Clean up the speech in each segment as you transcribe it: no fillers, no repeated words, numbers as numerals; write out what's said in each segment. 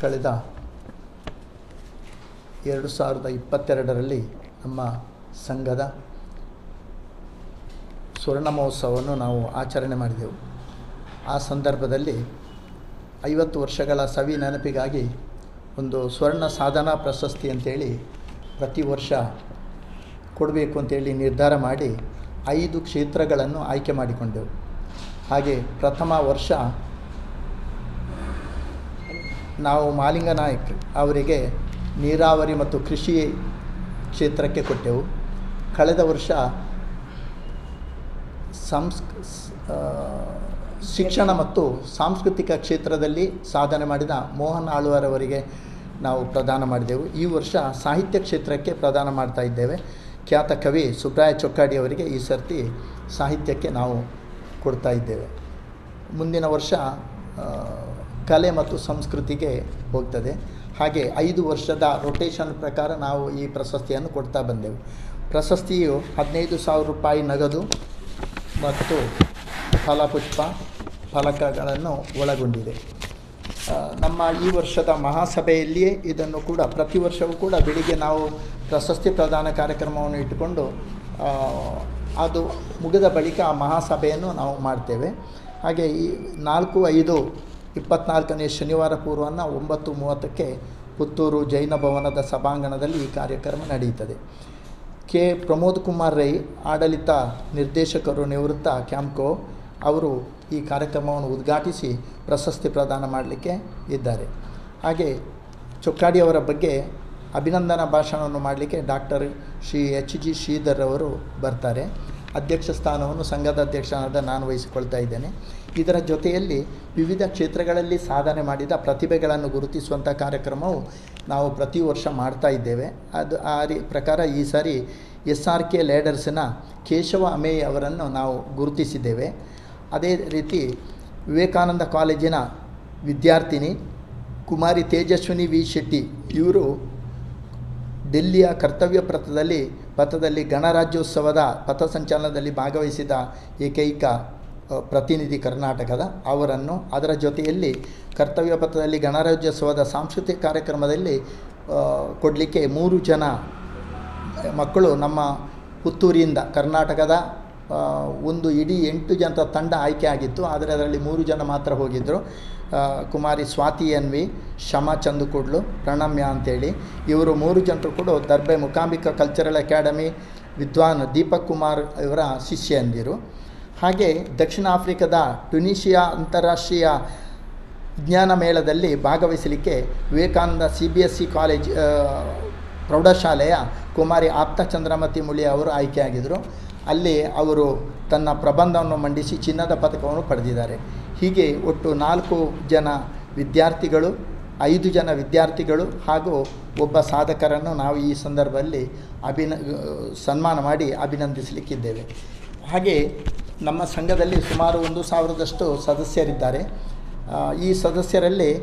ಕಳೆದ 2022ರಲ್ಲಿ ನಮ್ಮ ಸಂಘದ ಸ್ವರ್ಣ ಮಹೋತ್ಸವವನ್ನು ನಾವು ಆಚರಣೆ ಮಾಡಿದೆವು. ಆ ಸಂದರ್ಭದಲ್ಲಿ 50 ವರ್ಷಗಳ ಸವಿ ನೆನಪಿಗಾಗಿ ಒಂದು ಸ್ವರ್ಣ ಸಾಧನಾ ಪ್ರಶಸ್ತಿ ಅಂತೇಳಿ ಪ್ರತಿ ವರ್ಷ ಕೊಡಬೇಕು ಅಂತೇಳಿ ನಿರ್ಧಾರ ಮಾಡಿ 5 ಕ್ಷೇತ್ರಗಳನ್ನು ಆಯ್ಕೆ ಮಾಡಿಕೊಂಡೆವು. ಹಾಗೆ ಪ್ರಥಮ ವರ್ಷ ನಾವು ಮಾಲಿಂಗನಾಯಕ್ ಅವರಿಗೆ ನೀರಾವರಿ ಮತ್ತು ಕೃಷಿ ಕ್ಷೇತ್ರಕ್ಕೆ ಕೊಟ್ಟೆವು. ಕಳೆದ ವರ್ಷ ಶಿಕ್ಷಣ ಮತ್ತು ಸಾಂಸ್ಕೃತಿಕ ಕ್ಷೇತ್ರದಲ್ಲಿ ಸಾಧನೆ ಮಾಡಿದ ಮೋಹನ್ ಆಳ್ವಾರವರಿಗೆ ನಾವು ಪ್ರದಾನ ಮಾಡಿದೆವು. ಈ ವರ್ಷ ಸಾಹಿತ್ಯ ಕ್ಷೇತ್ರಕ್ಕೆ ಪ್ರದಾನ ಮಾಡ್ತಾ ಇದ್ದೇವೆ. ಖ್ಯಾತ ಕವಿ ಸುಬ್ರಾಯ ಚೊಕ್ಕಾಡಿ ಅವರಿಗೆ ಈ ಸರ್ತಿ ಸಾಹಿತ್ಯಕ್ಕೆ ನಾವು ಕೊಡ್ತಾ ಇದ್ದೇವೆ. ಮುಂದಿನ ವರ್ಷ ಕಲೆ ಮತ್ತು ಸಂಸ್ಕೃತಿಗೆ ಹೋಗ್ತದೆ. ಹಾಗೆ 5 ವರ್ಷದ ರೊಟೇಷನ್ ಪ್ರಕಾರ ನಾವು ಈ ಪ್ರಶಸ್ತಿಯನ್ನು ಕೊಡ್ತಾ ಬಂದೆವು. ಪ್ರಶಸ್ತಿಯು 15,000 ರೂಪಾಯಿ ನಗದು ಮತ್ತು ಫಲಪುಷ್ಪ ಫಲಕಗಳನ್ನು ಒಳಗೊಂಡಿದೆ. ನಮ್ಮ ಈ ವರ್ಷದ ಮಹಾಸಭೆಯಲ್ಲಿಯೇ ಇದನ್ನು ಕೂಡ ಪ್ರತಿ ವರ್ಷವೂ ಕೂಡ ಬೆಳಿಗ್ಗೆ ನಾವು ಪ್ರಶಸ್ತಿ ಪ್ರದಾನ ಕಾರ್ಯಕ್ರಮವನ್ನು ಇಟ್ಟುಕೊಂಡು ಅದು ಮುಗಿದ ಬಳಿಕ ಆ ಮಹಾಸಭೆಯನ್ನು ನಾವು ಮಾಡ್ತೇವೆ. ಹಾಗೆ ಈ 4/5/24ನೇ ಶನಿವಾರ ಪೂರ್ವಾಹ್ನ 9:30ಕ್ಕೆ ಪುತ್ತೂರು ಜೈನ ಭವನದ ಸಭಾಂಗಣದಲ್ಲಿ ಈ ಕಾರ್ಯಕ್ರಮ ನಡೆಯುತ್ತದೆ. ಕೆ. ಪ್ರಮೋದ್ ಕುಮಾರ್ ರೈ, ಆಡಳಿತ ನಿರ್ದೇಶಕರು, ನಿವೃತ್ತ ಕ್ಯಾಂಪ್ಕೋ ಅವರು ಈ ಕಾರ್ಯಕ್ರಮವನ್ನು ಉದ್ಘಾಟಿಸಿ ಪ್ರಶಸ್ತಿ ಪ್ರದಾನ ಮಾಡಲಿಕ್ಕೆ ಇದ್ದಾರೆ. ಹಾಗೆ ಚೊಕ್ಕಾಡಿಯವರ ಬಗ್ಗೆ ಅಭಿನಂದನಾ ಭಾಷಣವನ್ನು ಮಾಡಲಿಕ್ಕೆ ಡಾಕ್ಟರ್ ಶ್ರೀ H.G. ಶ್ರೀಧರ್ ಅವರು ಬರ್ತಾರೆ. ಅಧ್ಯಕ್ಷ ಸ್ಥಾನವನ್ನು ಸಂಘದ ಅಧ್ಯಕ್ಷನಾದ ನಾನು ವಹಿಸಿಕೊಳ್ತಾ ಇದ್ದೇನೆ. ಇದರ ಜೊತೆಯಲ್ಲಿ ವಿವಿಧ ಕ್ಷೇತ್ರಗಳಲ್ಲಿ ಸಾಧನೆ ಮಾಡಿದ ಪ್ರತಿಭೆಗಳನ್ನು ಗುರುತಿಸುವಂಥ ಕಾರ್ಯಕ್ರಮವು ನಾವು ಪ್ರತಿ ವರ್ಷ ಮಾಡ್ತಾ ಇದ್ದೇವೆ. ಅದು ಆ ಪ್ರಕಾರ ಈ ಸಾರಿ SRK ಲೀಡರ್ಸ್ನ ಕೇಶವ ಅಮೇಯ್ ಅವರನ್ನು ನಾವು ಗುರುತಿಸಿದ್ದೇವೆ. ಅದೇ ರೀತಿ ವಿವೇಕಾನಂದ ಕಾಲೇಜಿನ ವಿದ್ಯಾರ್ಥಿನಿ ಕುಮಾರಿ ತೇಜಸ್ವಿನಿ ವಿ ಶೆಟ್ಟಿ ಇವರು ಡೆಲ್ಲಿಯ ಕರ್ತವ್ಯ ಪಥದಲ್ಲಿ ಗಣರಾಜ್ಯೋತ್ಸವದ ಪಥಸಂಚಲನದಲ್ಲಿ ಭಾಗವಹಿಸಿದ ಏಕೈಕ ಪ್ರತಿನಿಧಿ ಕರ್ನಾಟಕದ ಅವರನ್ನು, ಅದರ ಜೊತೆಯಲ್ಲಿ ಕರ್ತವ್ಯ ಪಥದಲ್ಲಿ ಗಣರಾಜ್ಯೋತ್ಸವದ ಸಾಂಸ್ಕೃತಿಕ ಕಾರ್ಯಕ್ರಮದಲ್ಲಿ ಕೊಡಲಿಕ್ಕೆ 3 ಜನ ಮಕ್ಕಳು ನಮ್ಮ ಪುತ್ತೂರಿಯಿಂದ ಕರ್ನಾಟಕದ ಒಂದು ಇಡೀ 8 ಜನರ ತಂಡ ಆಯ್ಕೆ ಆಗಿತ್ತು. ಆದರೆ ಅದರಲ್ಲಿ 3 ಜನ ಮಾತ್ರ ಹೋಗಿದ್ದರು. ಕುಮಾರಿ ಸ್ವಾತಿ ಎನ್ವಿ, ಶಮಾ ಚಂದುಕೂಡ್ಲು, ಪ್ರಣಮ್ಯ ಅಂತೇಳಿ ಇವರು 3 ಜನರು ಕೂಡ ದರ್ಬೆ ಮೂಕಾಂಬಿಕಾ ಕಲ್ಚರಲ್ ಅಕಾಡೆಮಿ ವಿದ್ವಾನ್ ದೀಪಕ್ ಕುಮಾರ್ ಇವರ ಶಿಷ್ಯಂದಿರು. ಹಾಗೆ ದಕ್ಷಿಣ ಆಫ್ರಿಕಾದ ಟ್ಯುನೀಷಿಯಾ ಅಂತಾರಾಷ್ಟ್ರೀಯ ವಿಜ್ಞಾನ ಮೇಳದಲ್ಲಿ ಭಾಗವಹಿಸಲಿಕ್ಕೆ ವಿವೇಕಾನಂದ CBSE ಕಾಲೇಜ್ ಪ್ರೌಢಶಾಲೆಯ ಕುಮಾರಿ ಆಪ್ತ ಚಂದ್ರಮತಿ ಮುಳಿ ಅವರು ಆಯ್ಕೆಯಾಗಿದ್ದರು. ಅಲ್ಲಿ ಅವರು ತನ್ನ ಪ್ರಬಂಧವನ್ನು ಮಂಡಿಸಿ ಚಿನ್ನದ ಪದಕವನ್ನು ಪಡೆದಿದ್ದಾರೆ. ಹೀಗೆ ಒಟ್ಟು 4 ಜನ ವಿದ್ಯಾರ್ಥಿಗಳು, 5 ಜನ ವಿದ್ಯಾರ್ಥಿಗಳು ಹಾಗೂ ಒಬ್ಬ ಸಾಧಕರನ್ನು ನಾವು ಈ ಸಂದರ್ಭದಲ್ಲಿ ಸನ್ಮಾನ ಮಾಡಿ ಅಭಿನಂದಿಸಲಿಕ್ಕಿದ್ದೇವೆ. ಹಾಗೆ ನಮ್ಮ ಸಂಘದಲ್ಲಿ ಸುಮಾರು 1,000ದಷ್ಟು ಸದಸ್ಯರಿದ್ದಾರೆ. ಈ ಸದಸ್ಯರಲ್ಲಿ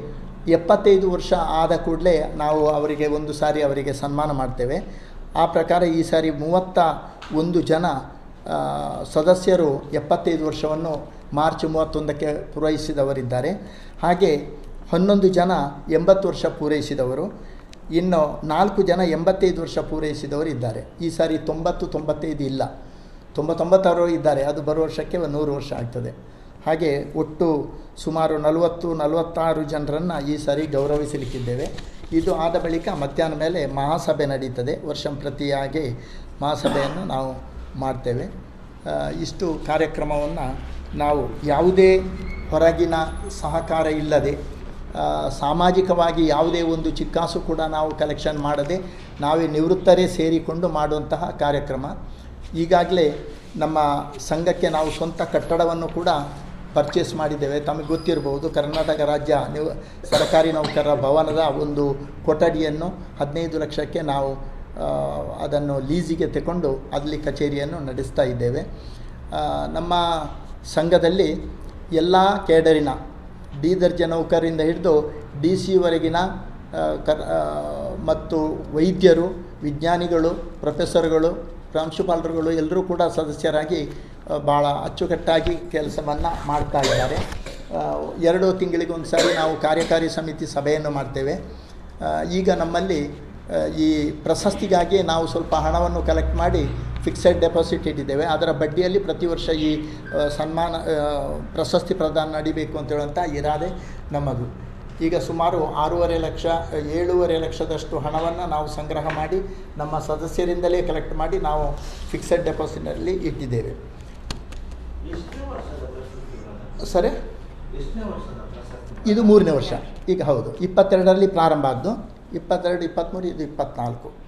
75 ವರ್ಷ ಆದ ಕೂಡಲೇ ನಾವು ಅವರಿಗೆ ಒಂದು ಸಾರಿ ಅವರಿಗೆ ಸನ್ಮಾನ ಮಾಡ್ತೇವೆ. ಆ ಪ್ರಕಾರ ಈ ಸಾರಿ 31 ಜನ ಸದಸ್ಯರು 75 ವರ್ಷವನ್ನು ಮಾರ್ಚ್ 31ಕ್ಕೆ ಪೂರೈಸಿದವರಿದ್ದಾರೆ. ಹಾಗೆ 11 ಜನ 80 ವರ್ಷ ಪೂರೈಸಿದವರು, ಇನ್ನು 4 ಜನ 85 ವರ್ಷ ಪೂರೈಸಿದವರು ಇದ್ದಾರೆ. ಈ ಸಾರಿ 90-95 ಇಲ್ಲ, 99 ಇದ್ದಾರೆ. ಅದು ಬರುವ ವರ್ಷಕ್ಕೆ 100 ವರ್ಷ ಆಗ್ತದೆ. ಹಾಗೆ ಒಟ್ಟು ಸುಮಾರು 40-46 ಜನರನ್ನು ಈ ಸಾರಿ ಗೌರವಿಸಲಿಕ್ಕಿದ್ದೇವೆ. ಇದು ಆದ ಬಳಿಕ ಮಧ್ಯಾಹ್ನ ಮೇಲೆ ಮಹಾಸಭೆ ನಡೀತದೆ. ವರ್ಷಂಪ್ರತಿಯಾಗಿ ಮಹಾಸಭೆಯನ್ನು ನಾವು ಮಾಡ್ತೇವೆ. ಇಷ್ಟು ಕಾರ್ಯಕ್ರಮವನ್ನು ನಾವು ಯಾವುದೇ ಹೊರಗಿನ ಸಹಕಾರ ಇಲ್ಲದೆ ಸಾಮಾಜಿಕವಾಗಿ ಯಾವುದೇ ಒಂದು ಚಿಕ್ಕಾಸು ಕೂಡ ನಾವು ಕಲೆಕ್ಷನ್ ಮಾಡದೆ ನಾವೇ ನಿವೃತ್ತರೇ ಸೇರಿಕೊಂಡು ಮಾಡುವಂತಹ ಕಾರ್ಯಕ್ರಮ. ಈಗಾಗಲೇ ನಮ್ಮ ಸಂಘಕ್ಕೆ ನಾವು ಸ್ವಂತ ಕಟ್ಟಡವನ್ನು ಕೂಡ ಪರ್ಚೇಸ್ ಮಾಡಿದ್ದೇವೆ. ತಮಗೆ ಗೊತ್ತಿರಬಹುದು, ಕರ್ನಾಟಕ ರಾಜ್ಯ ಸರ್ಕಾರಿ ನೌಕರರ ಭವನದ ಒಂದು ಕೊಠಡಿಯನ್ನು 15 ಲಕ್ಷಕ್ಕೆ ನಾವು ಅದನ್ನು ಲೀಸಿಗೆ ತಗೊಂಡು ಅಲ್ಲಿ ಕಚೇರಿಯನ್ನು ನಡೆಸ್ತಾ ಇದ್ದೇವೆ. ನಮ್ಮ ಸಂಘದಲ್ಲಿ ಎಲ್ಲ ಕೇಡರಿನ ಡಿ ದರ್ಜೆ ನೌಕರರಿಂದ ಹಿಡಿದು DC ಮತ್ತು ವೈದ್ಯರು, ವಿಜ್ಞಾನಿಗಳು, ಪ್ರೊಫೆಸರ್ಗಳು, ಪ್ರಾಂಶುಪಾಲರುಗಳು ಎಲ್ಲರೂ ಕೂಡ ಸದಸ್ಯರಾಗಿ ಭಾಳ ಅಚ್ಚುಕಟ್ಟಾಗಿ ಕೆಲಸವನ್ನು ಮಾಡ್ತಾ ಇದ್ದಾರೆ. 2 ತಿಂಗಳಿಗೊಂದು ಸಾರಿ ನಾವು ಕಾರ್ಯಕಾರಿ ಸಮಿತಿ ಸಭೆಯನ್ನು ಮಾಡ್ತೇವೆ. ಈಗ ನಮ್ಮಲ್ಲಿ ಈ ಪ್ರಶಸ್ತಿಗಾಗಿ ನಾವು ಸ್ವಲ್ಪ ಹಣವನ್ನು ಕಲೆಕ್ಟ್ ಮಾಡಿ ಫಿಕ್ಸೆಡ್ ಡೆಪಾಸಿಟ್ ಇಟ್ಟಿದ್ದೇವೆ. ಅದರ ಬಡ್ಡಿಯಲ್ಲಿ ಪ್ರತಿ ವರ್ಷ ಈ ಸನ್ಮಾನ ಪ್ರಶಸ್ತಿ ಪ್ರದಾನ ನಡಿಬೇಕು ಅಂತ ಹೇಳುವಂಥ ಇರಾದೆ ನಮ್ಮದು. ಈಗ ಸುಮಾರು 7.5 ಲಕ್ಷದಷ್ಟು ಹಣವನ್ನು ನಾವು ಸಂಗ್ರಹ ಮಾಡಿ ನಮ್ಮ ಸದಸ್ಯರಿಂದಲೇ ಕಲೆಕ್ಟ್ ಮಾಡಿ ನಾವು ಫಿಕ್ಸೆಡ್ ಡೆಪಾಸಿಟ್ನಲ್ಲಿ ಇಟ್ಟಿದ್ದೇವೆ. ಸರಿ, ಇದು 3ನೇ ವರ್ಷ. ಈಗ ಹೌದು, 22ರಲ್ಲಿ ಪ್ರಾರಂಭ ಆದ್ದು, 22, 23, ಇದು 24.